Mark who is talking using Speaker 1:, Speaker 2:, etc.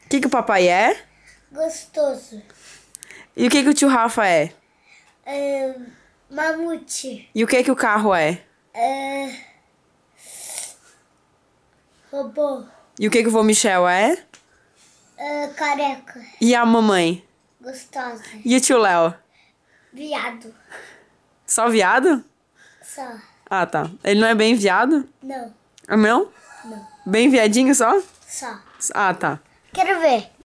Speaker 1: que o papai é?
Speaker 2: Gostoso.
Speaker 1: E o que o tio Rafa é?
Speaker 2: Mamute.
Speaker 1: E o que o carro é?
Speaker 2: Robô.
Speaker 1: E o que o vô Michel é?
Speaker 2: Careca.
Speaker 1: E a mamãe?
Speaker 2: Gostosa.
Speaker 1: E o tio Léo?
Speaker 2: Viado.
Speaker 1: Só viado?
Speaker 2: Só.
Speaker 1: Ah, tá. Ele não é bem viado?
Speaker 2: Não.
Speaker 1: Ah, não?
Speaker 2: Não.
Speaker 1: Bem viadinho só?
Speaker 2: Só.
Speaker 1: Ah, tá.
Speaker 2: Quero ver.